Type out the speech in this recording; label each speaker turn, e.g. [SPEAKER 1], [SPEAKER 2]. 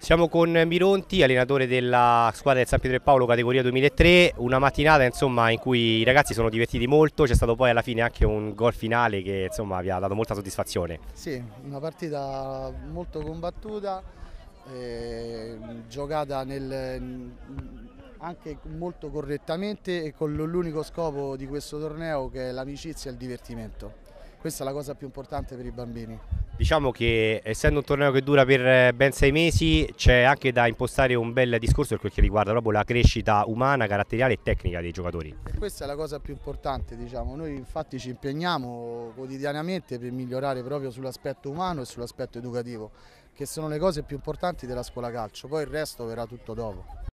[SPEAKER 1] Siamo con Mironti, allenatore della squadra del San Pietro e Paolo categoria 2003, una mattinata insomma in cui i ragazzi sono divertiti molto, c'è stato poi alla fine anche un gol finale che insomma vi ha dato molta soddisfazione.
[SPEAKER 2] Sì, una partita molto combattuta, giocata anche molto correttamente e con l'unico scopo di questo torneo che è l'amicizia e il divertimento. Questa è la cosa più importante per i bambini.
[SPEAKER 1] Diciamo che essendo un torneo che dura per ben 6 mesi c'è anche da impostare un bel discorso per quel che riguarda proprio la crescita umana, caratteriale e tecnica dei giocatori.
[SPEAKER 2] E questa è la cosa più importante, diciamo. Noi infatti ci impegniamo quotidianamente per migliorare proprio sull'aspetto umano e sull'aspetto educativo, che sono le cose più importanti della scuola calcio, poi il resto verrà tutto dopo.